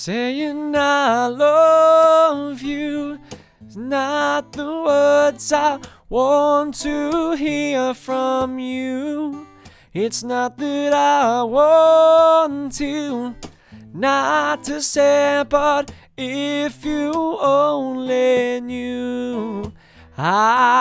Saying I love you is not the words I want to hear from you. It's not that I want to not to say, but if you only knew, I